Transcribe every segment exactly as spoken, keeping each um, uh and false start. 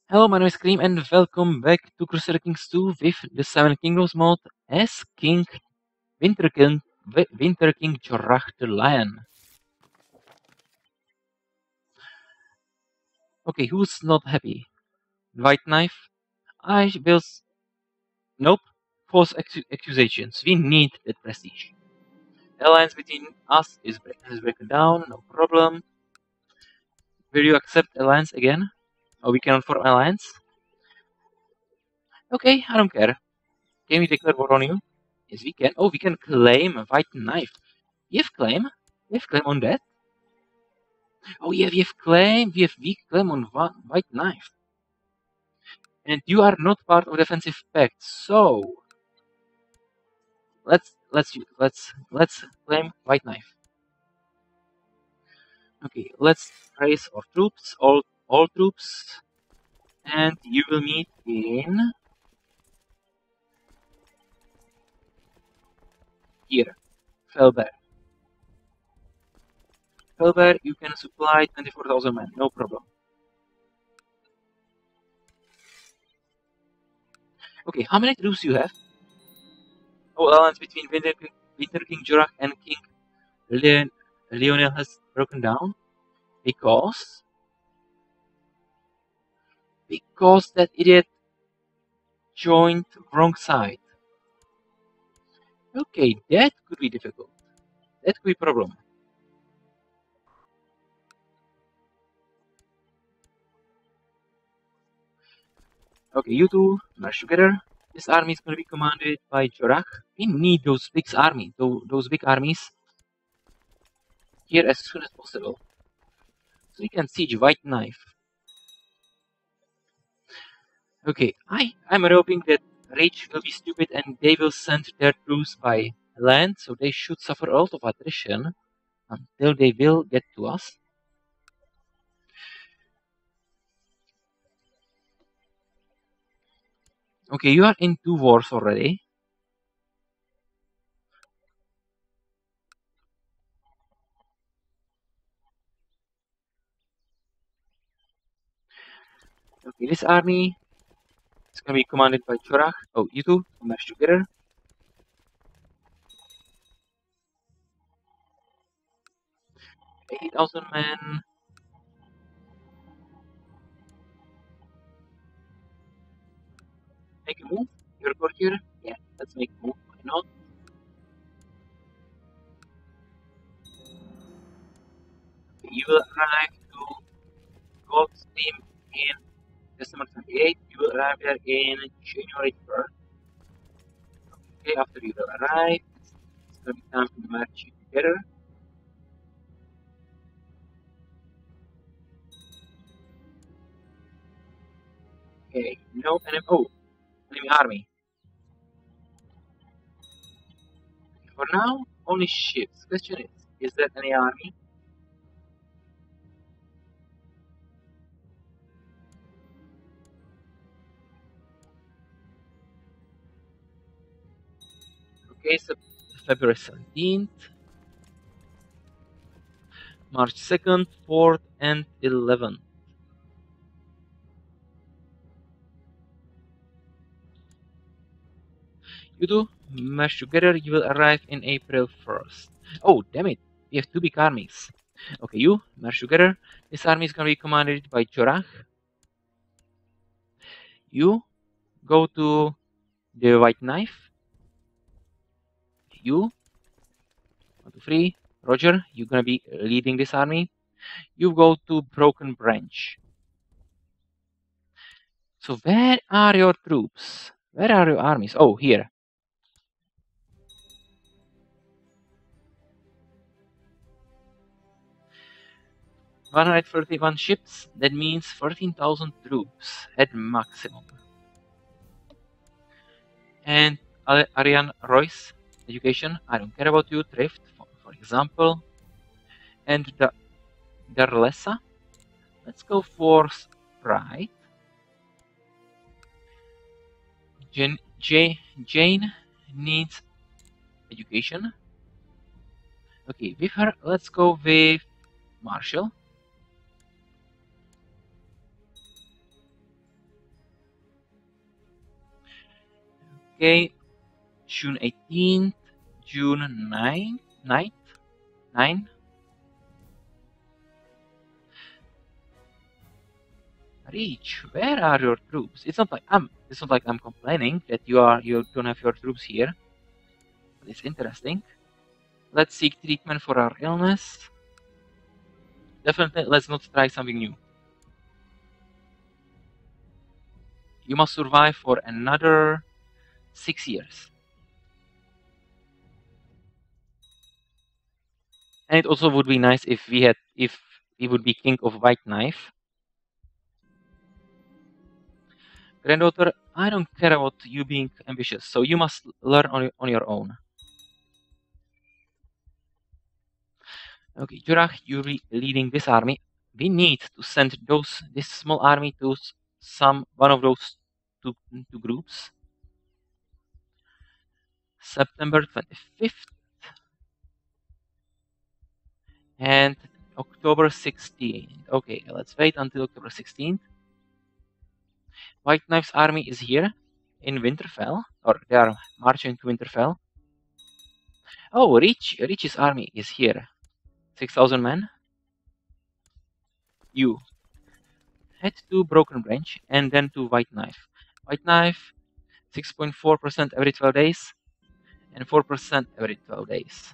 Hello, my name is Cream, and welcome back to Crusader Kings two with the Seven Kingdoms mod as King Winter King, Wi- Winter King Jorah the Lion. Okay, who's not happy? White Knife? I will. s- Nope. False accu- accusations. We need that prestige. Alliance between us is break- has broken down, no problem. Will you accept alliance again? Oh, we cannot form alliance? Okay, I don't care. Can we declare war on you? Yes, we can. Oh, we can claim a White Knife. You have claim? You have claim on that? Oh yeah, we have claim, we have weak claim on one white knife. And you are not part of defensive pact, so let's let's let's let's claim white knife. Okay, let's raise our troops, all all troops, and you will meet in here, Felber. Felber, you can supply twenty-four thousand men, no problem. Okay, how many troops you have? Oh, alliance between Winter King, Winter King Jorah and King Leon, Leonel has broken down because because that idiot joined wrong side. Okay, that could be difficult. That could be a problem. Okay, you two march together. This army is going to be commanded by Jorah. We need those big army, those, those big armies here as soon as possible. So we can siege White Knife. Okay, I, I'm hoping that Rage will be stupid and they will send their troops by land, so they should suffer a lot of attrition until they will get to us. Okay, you are in two wars already. Okay, this army is going to be commanded by Jorah. Oh, you two march together. eight thousand men. Make a move. You're good here? Yeah, let's make a move. Why not? Okay, you will arrive to Goldstream in December twenty-eighth. You will arrive there in January first. Okay, after you will arrive, it's, it's going to be time to march you together. Okay, no enemy. Oh, enemy army. For now, only ships. Question is, is that any army? Okay, so February seventeenth, March second, fourth, and eleventh. You two merge together, you will arrive in April first. Oh, damn it. We have two big armies. Okay, you merge together. This army is going to be commanded by Jorah. You go to the White Knife. You, one, two, three. Roger, you're going to be leading this army. You go to Broken Branch. So where are your troops? Where are your armies? Oh, here. one hundred thirty-one ships. That means thirteen thousand troops at maximum. And Ariane Royce, education, I don't care about you, thrift, for, for example. And the Darlessa, let's go for Sprite. Jane, Jane, Jane needs education. Okay, with her, let's go with Marshall. Okay, June eighteenth, June ninth, ninth, nine. Reach, where are your troops? It's not like I'm. It's not like I'm complaining that you are. You don't have your troops here. But it's interesting. Let's seek treatment for our illness. Definitely, let's not try something new. You must survive for another six years. And it also would be nice if we had, if we would be king of White Knife. Granddaughter, I don't care about you being ambitious, so you must learn on, on your own. Okay, Jurach, you're leading this army. We need to send those this small army to some one of those two, two groups. September twenty-fifth and October sixteenth. Okay, let's wait until October sixteenth. White Knife's army is here in Winterfell, or they are marching to Winterfell. Oh, Rich, Rich's army is here. six thousand men. You head to Broken Branch and then to White Knife. White Knife, six point four percent every twelve days and four percent every twelve days.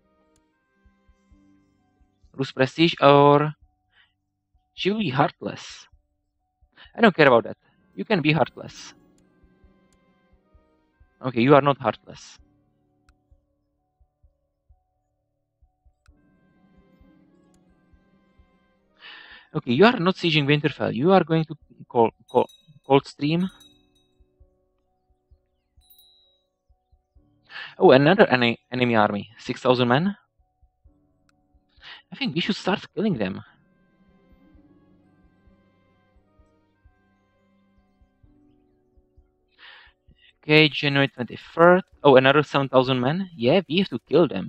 Lose prestige, or she will be heartless. I don't care about that. You can be heartless. Okay, you are not heartless. Okay, you are not sieging Winterfell. You are going to call, call, Coldstream. Oh, another ene enemy army. six thousand men. I think we should start killing them. Okay, January twenty-third. Oh, another seven thousand men. Yeah, we have to kill them.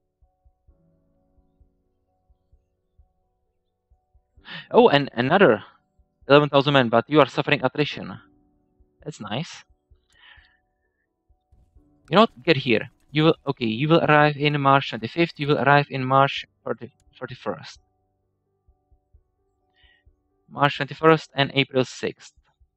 Oh, and another eleven thousand men, but you are suffering attrition. That's nice. You know what? Get here. You will okay. You will arrive in March twenty-fifth. You will arrive in March thirty-first. March twenty-first and April sixth.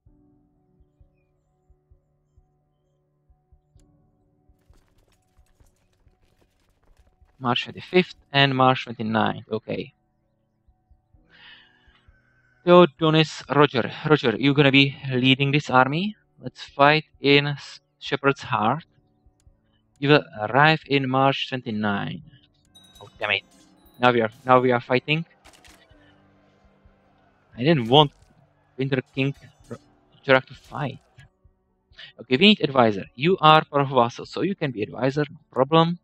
March twenty-fifth and March twenty-ninth. Okay. Theodonis, Roger. Roger, you're gonna be leading this army. Let's fight in Shepherd's Heart. You will arrive in March twenty-ninth. Oh damn it! Now we are now we are fighting. I didn't want Winter King Jurak to fight. Okay, we need advisor. You are powerful vassal, so you can be advisor. No problem.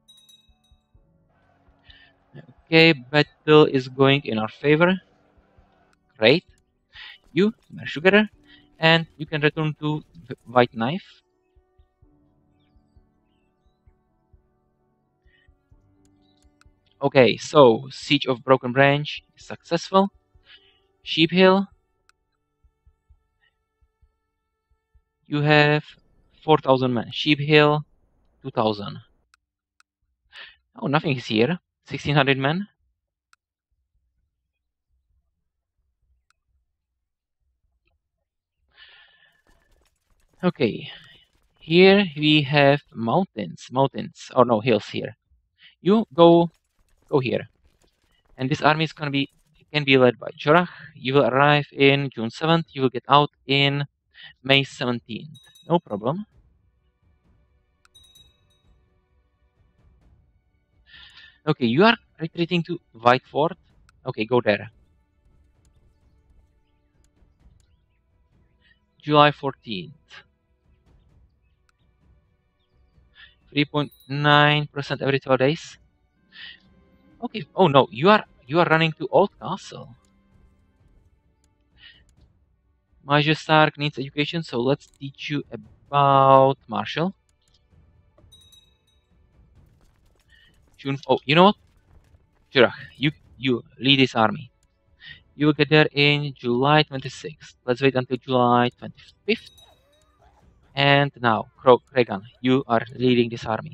Okay, battle is going in our favor. Great. You merge together, and you can return to White Knife. Okay, so Siege of Broken Branch is successful. Sheep Hill. You have four thousand men. Sheep Hill, two thousand. Oh, nothing is here. sixteen hundred men. Okay, here we have mountains, mountains, or no, hills here. You go, go here. And this army is gonna be, can be led by Jorah. You will arrive in June seventh, you will get out in May seventeenth. No problem. Okay, you are retreating to Whiteford. Okay, go there. July fourteenth. three point nine percent every twelve days. Okay. Oh no, you are you are running to Old Castle. Major Stark needs education, so let's teach you about martial. June. Oh, you know what? Jurach, you you lead this army. You will get there in July twenty-sixth. Let's wait until July twenty-fifth. And now, Kregan, you are leading this army.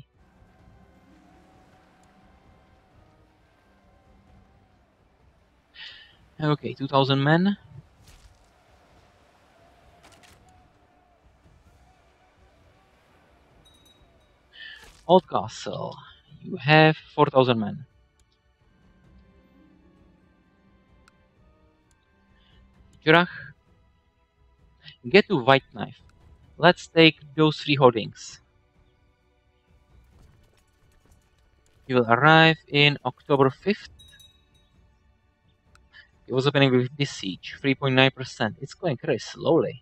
Okay, two thousand men. Old Castle, you have four thousand men. Jurach, get to White Knife. Let's take those three holdings. You will arrive in October fifth. It was opening with this siege, three point nine percent. It's going very slowly.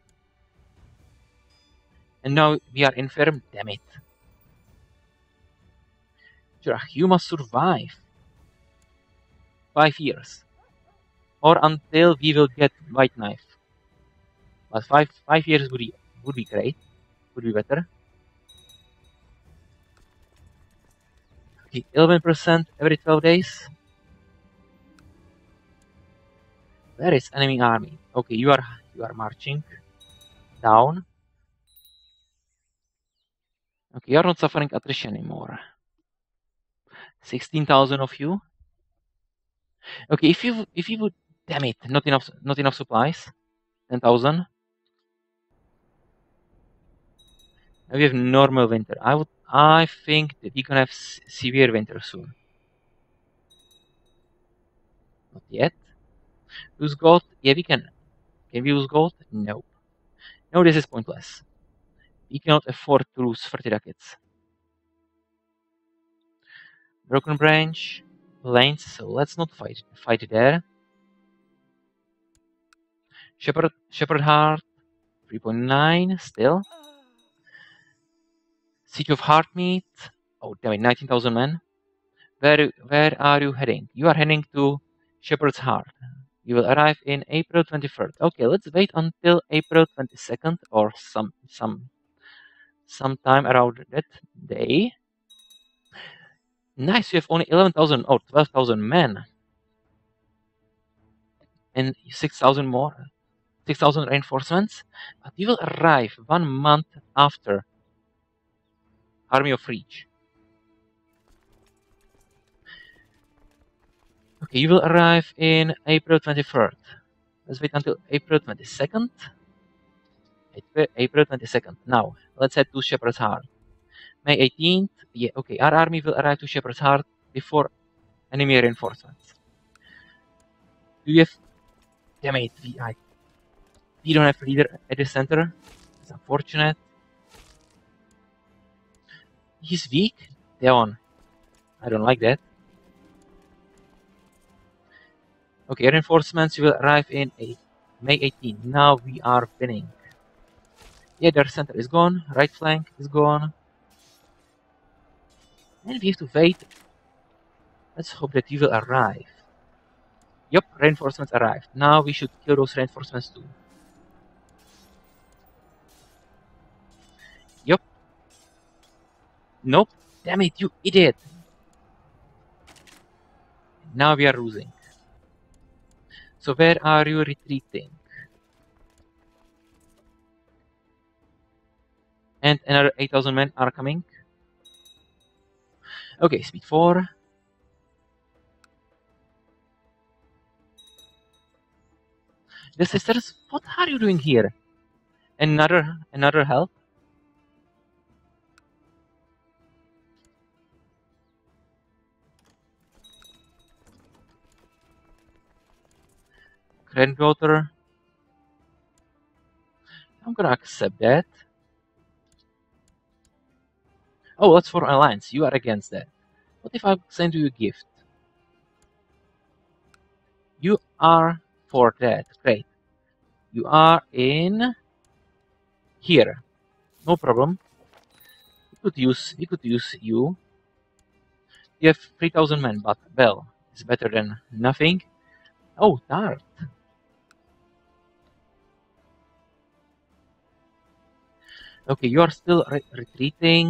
And now we are infirm, damn it. Jurach, you must survive. Five years. Or until we will get White Knife. But five five years would be, would be great. Would be better. Okay, eleven percent every twelve days. Where is enemy army? Okay, you are you are marching down. Okay, you are not suffering attrition anymore. Sixteen thousand of you. Okay, if you if you would, damn it, not enough not enough supplies. Ten thousand. Now we have normal winter. I would I think that we can have severe winter soon. Not yet. Use gold? Yeah, we can. Can we use gold? No. No, this is pointless. We cannot afford to lose thirty rockets. Broken branch, lanes, so let's not fight fight there. Shepherd Shepherd Heart, three point nine still. Siege of Heartmeat. Oh damn it, nineteen thousand men. Where where are you heading? You are heading to Shepherd's Heart. You will arrive in April twenty-third. Okay, let's wait until April twenty-second or some some sometime around that day. Nice, you have only eleven thousand or twelve thousand men. And six thousand more. six thousand reinforcements. But you will arrive one month after Army of Reach. Okay, you will arrive in April twenty-third. Let's wait until April twenty-second. April twenty-second. Now, let's head to Shepherd's Heart. May eighteenth. Yeah, okay, our army will arrive to Shepherd's Heart before enemy reinforcements. Do you have... Damn it, we, I, we don't have leader at the center. It's unfortunate. He's weak? Deon. I don't like that. Okay, reinforcements will arrive in May eighteenth. Now we are winning. Yeah, their center is gone. Right flank is gone. And we have to wait. Let's hope that we will arrive. Yup, reinforcements arrived. Now we should kill those reinforcements too. Yup. Nope. Damn it, you idiot. Now we are losing. So where are you retreating? And another eight thousand men are coming. Okay, speed four. The sisters, what are you doing here? Another, another help? Granddaughter. I'm gonna accept that. Oh, let's form alliance. You are against that. What if I send you a gift? You are for that. Great. You are in here. No problem. We could use we could use you. You have three thousand men, but well, it's better than nothing. Oh, Tart. Okay, you are still re retreating.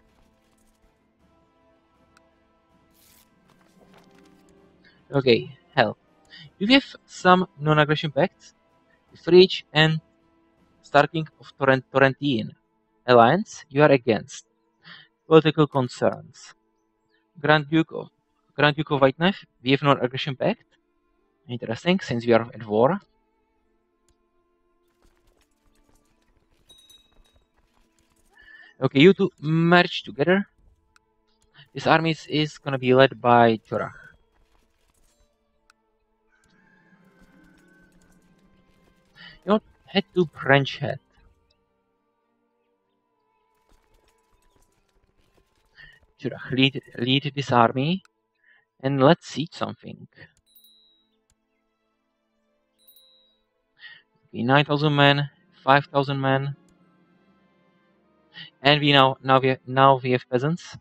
Okay, hell. You have some non-aggression pacts with Reach and Star King of Torrent Torrentine. Alliance, you are against. Political concerns. Grand Duke of Grand Duke of White Knife, we have no aggression pact. Interesting, since we are at war. Okay, you two merge together. This army is, is gonna be led by Jorah. You know, head to Branch Head. Jorah, lead, lead this army, and let's see something. Okay, nine thousand men, five thousand men, and we now now we have, now we have peasants.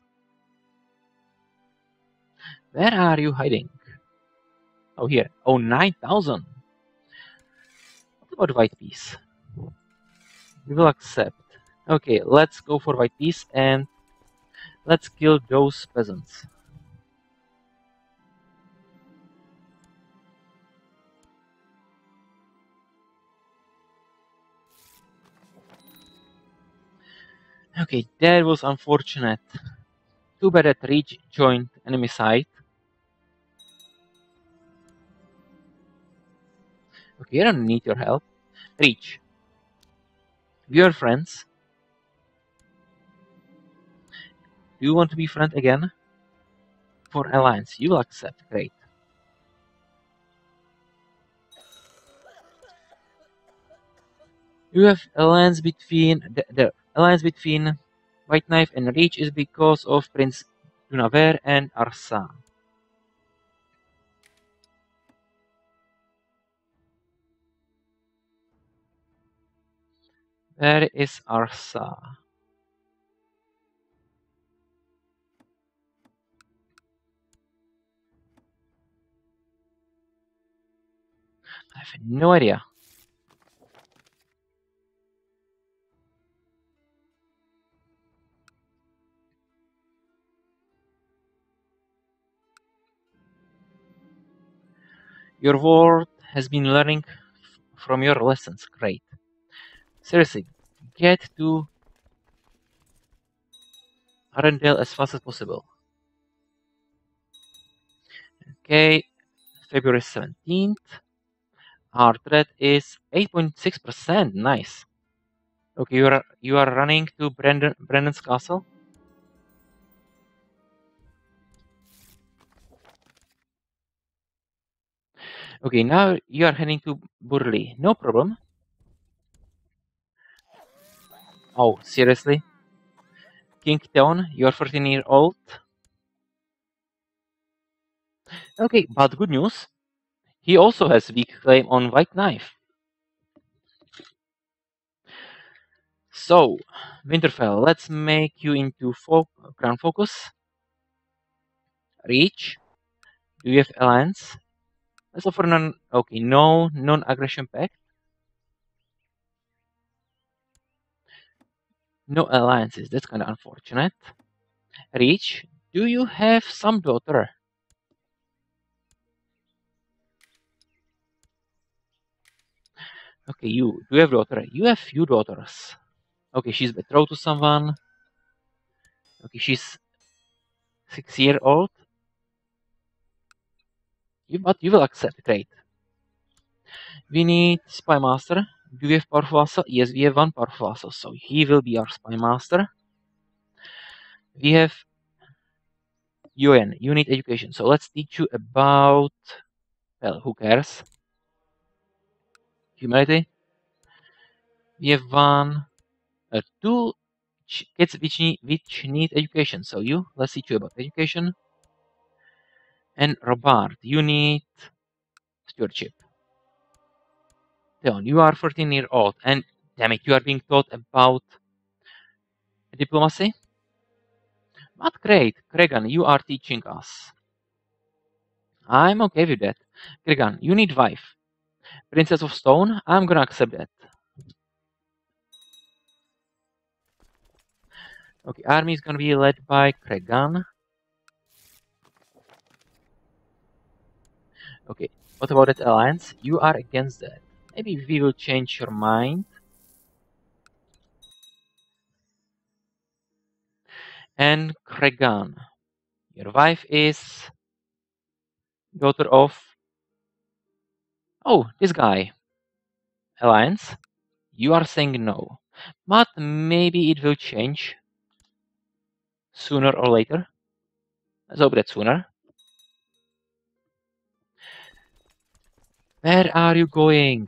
Where are you hiding? Oh, here. Oh, nine thousand. What about white peace? We will accept. Okay, let's go for white peace and let's kill those peasants. Okay, that was unfortunate. Too bad that Reach joined enemy side. Okay, I don't need your help. Reach. We are friends. Do you want to be friend again? For alliance, you will accept. Great. You have alliance between the, the alliance between White Knife and Reach is because of Prince Dunaver and Arsa. Where is Arsa? I have no idea. Your world has been learning from your lessons. Great. Seriously, get to Arendelle as fast as possible. Okay, February seventeenth. Our threat is eight point six percent. Nice. Okay, you are you are running to Brandon Brandon's castle. Okay, now you are heading to Burley. No problem. Oh, seriously? King Theon, you are fourteen years old. Okay, but good news. He also has weak claim on White Knife. So, Winterfell, let's make you into fo Crown Focus. Reach. Do you have alliance? Let's offer non. Okay, no non-aggression pact. No alliances. That's kind of unfortunate. Reach. Do you have some daughter? Okay, you do you have daughter? You have few daughters. Okay, she's betrothed to someone. Okay, she's six year old. You, but you will accept. Great. We need spy master. Do we have powerful vassal? Yes, we have one powerful vassal, so he will be our spy master. We have Yoen. You need education, so let's teach you about. Well, who cares? Humanity. We have one, uh, two kids which need, which need education. So you, let's teach you about education. And Robert, you need stewardship. Theon, you are fourteen years old, and damn it, you are being taught about diplomacy. But great, Cregan, you are teaching us. I'm okay with that. Cregan, you need wife. Princess of Stone, I'm gonna accept that. Okay, army is gonna be led by Cregan. Okay, what about that alliance? You are against that. Maybe we will change your mind. And Cregan. Your wife is daughter of... Oh, this guy. Alliance. You are saying no. But maybe it will change. Sooner or later. Let's hope that sooner. Where are you going?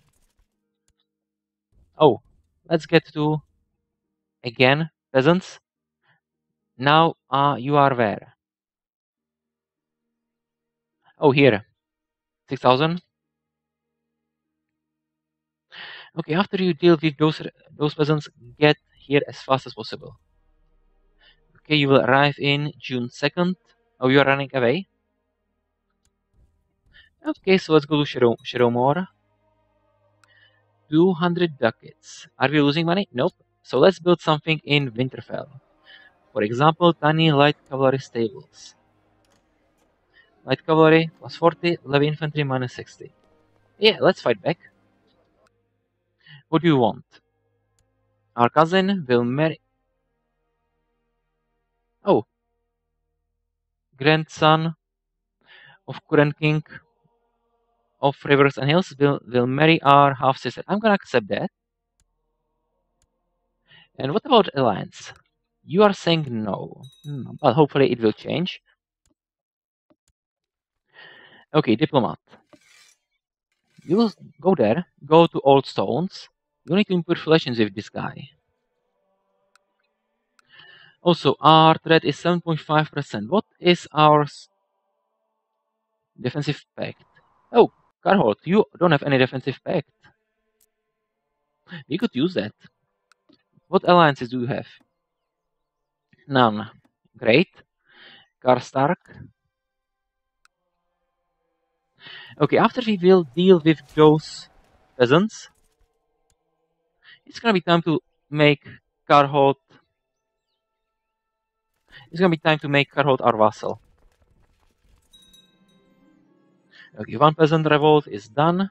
Oh, let's get to... Again, peasants. Now uh, you are where? Oh, here. six thousand. Okay, after you deal with those those peasants, get here as fast as possible. Okay, you will arrive in June second. Oh, you are running away? Okay, so let's go to Shadow, Shadowmoor. two hundred ducats. Are we losing money? Nope. So let's build something in Winterfell. For example, tiny light cavalry stables. Light cavalry plus forty, heavy infantry minus sixty. Yeah, let's fight back. What do you want? Our cousin will marry... Oh. Grandson of current king of Rivers and Hills will, will marry our half-sister. I'm gonna accept that. And what about alliance? You are saying no. Hmm, but hopefully it will change. Okay, diplomat. You will go there, go to Old Stones. You need to improve relations with this guy. Also, our threat is seven point five percent. What is our defensive pact? Oh, Carhold, you don't have any defensive pact. We could use that. What alliances do you have? None. Great. Karstark. Okay, after we will deal with those peasants, it's gonna be time to make Karholt. It's gonna be time to make Karholt our vassal. Okay, one peasant revolt is done.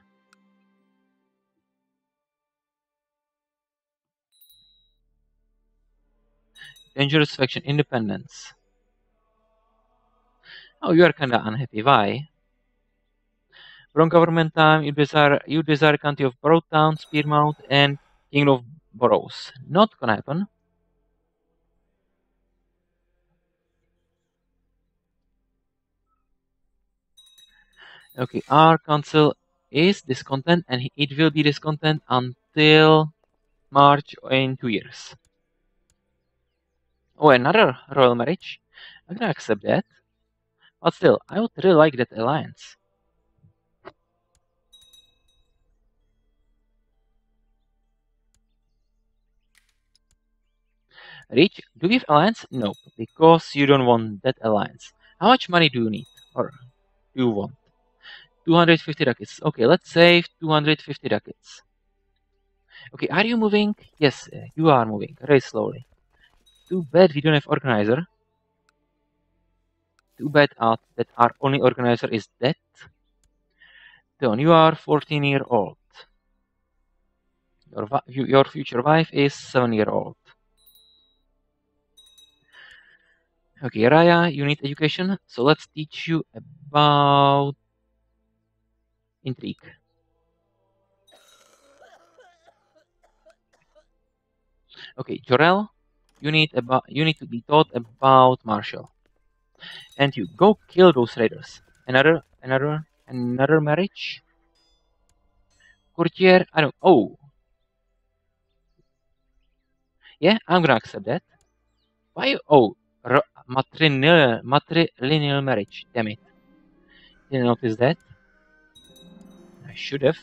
Dangerous faction independence. Oh, you are kinda unhappy. Why? Wrong government time. You desire you desire county of Boroughtown, Spearmount, and King of Boroughs. Not gonna happen. Okay, our council is discontent, and it will be discontent until March in two years. Oh, another royal marriage. I'm gonna accept that. But still, I would really like that alliance. Rich, do you have alliance? Nope, because you don't want that alliance. How much money do you need? Or do you want? two hundred fifty ducats. Okay, let's save two hundred fifty ducats. Okay, are you moving? Yes, uh, you are moving, very slowly. Too bad we don't have organizer. Too bad uh, that our only organizer is dead. Don, you are fourteen year old. Your, your future wife is seven year old. Okay, Raya, you need education, so let's teach you about intrigue. Okay, Jorel, you need about you need to be taught about martial. And you go kill those raiders. Another another another marriage? Courtier, I don't oh. Yeah, I'm gonna accept that. Why oh matrilineal matrilineal marriage, damn it. Didn't notice that. I should have.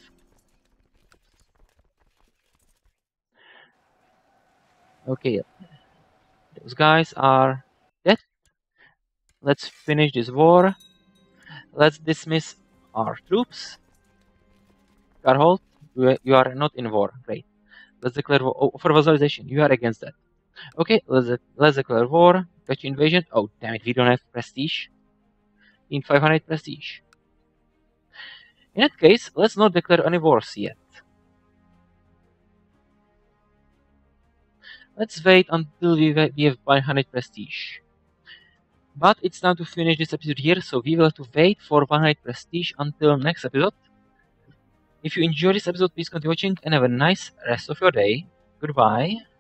Okay. Those guys are dead. Let's finish this war. Let's dismiss our troops. Karholt, you are not in war. Great. Let's declare war. Oh, for vassalization, you are against that. Okay, let's let's declare war. Dutch invasion. Oh, damn it, we don't have prestige. In five hundred prestige. In that case, let's not declare any wars yet. Let's wait until we we have one hundred prestige. But it's time to finish this episode here, so we will have to wait for one hundred prestige until next episode. If you enjoyed this episode, please continue watching and have a nice rest of your day. Goodbye.